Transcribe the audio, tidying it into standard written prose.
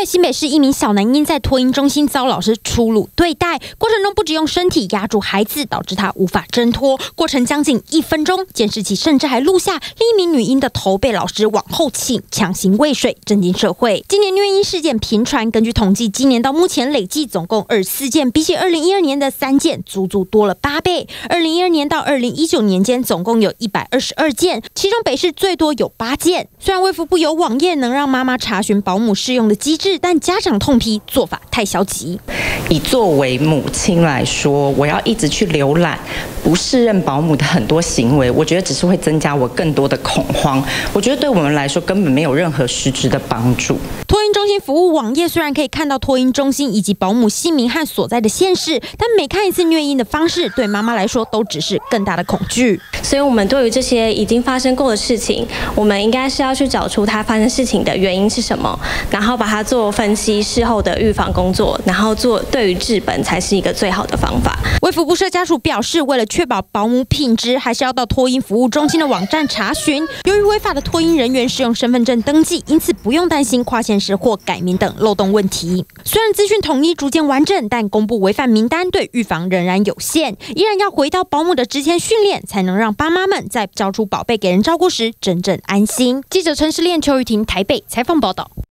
为新北市一名小男婴在托婴中心遭老师粗鲁对待，过程中不只用身体压住孩子，导致他无法挣脱，过程将近1分钟，监视器甚至还录下另一名女婴的头被老师往后倾，强行喂水，震惊社会。今年虐婴事件频传，根据统计，今年到目前累计总共24件，比起2012年的3件，足足多了8倍。2012年到2019年间，总共有122件，其中北市最多有8件。虽然卫福部有网页能让妈妈查询保姆适用的机制，但家长痛批做法太消极。 以作为母亲来说，我要一直去浏览不适任保姆的很多行为，我觉得只是会增加我更多的恐慌。我觉得对我们来说根本没有任何实质的帮助。 托婴中心服务网页虽然可以看到托婴中心以及保姆姓名和所在的县市，但每看一次虐婴的方式，对妈妈来说都只是更大的恐惧。 所以，我们对于这些已经发生过的事情，我们应该是要去找出它发生事情的原因是什么，然后把它做分析，事后的预防工作，然后对于治本才是一个最好的方法。 卫福部社家属表示，为了确保保姆品质，还是要到托婴服务中心的网站查询。由于违法的托婴人员是用身份证登记，因此不用担心跨县市或改名等漏洞问题。虽然资讯统一逐渐完整，但公布违反名单对预防仍然有限，依然要回到保姆的职前训练，才能让爸妈们在交出宝贝给人照顾时真正安心。记者陈诗炼、邱玉婷台北采访报道。